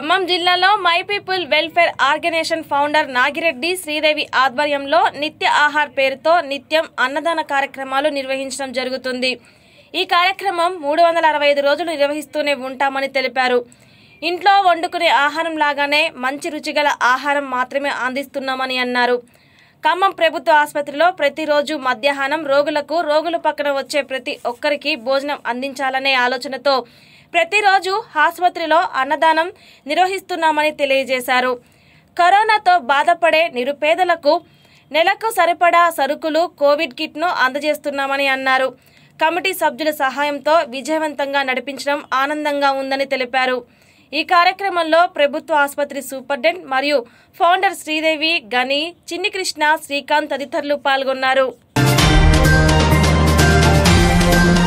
ఖమ్మం జిల్లాలో my people welfare organisation founder Nagireddy Sridevi ఆధ్వర్యంలో నిత్య ఆహార్ పేరుతో నిత్యం అన్నదాన కార్యక్రమాలు నిర్వహించడం జరుగుతుంది. ఈ కార్యక్రమం 365 రోజులు నిర్వహిస్తూనే ఉంటామని తెలిపారు. ఇంట్లో వండుకునే ఆహారం లాగానే మంచి రుచిగల ఆహారం మాత్రమే అందిస్తున్నామని అన్నారు. ఖమ్మం ప్రభుత్వ ఆసుపత్రిలో ప్రతిరోజు మధ్యాహ్నం రోగుల పక్కన వచ్చే ప్రతి ఒక్కరికి భోజనం అందించాలనే ఆలోచనతో ప్రతిరోజు ఆసుపత్రిలో అన్నదానం నిర్వహిస్తున్నామని తెలియజేశారు. కరోనాతో బాధపడే నిరుపేదలకు నెలకు సరిపడా సరుకులు, కోవిడ్ కిట్ను అందజేస్తున్నామని అన్నారు. కమిటీ సభ్యుల సహాయంతో విజయవంతంగా నడిపించడం ఆనందంగా ఉందని తెలిపారు. ఈ కార్యక్రమంలో ప్రభుత్వ ఆసుపత్రి సూపరింటెండెంట్ మరియు ఫౌండర్ శ్రీదేవి, గని, చిన్ని కృష్ణ, శ్రీకాంత్ తదితరులు పాల్గొన్నారు.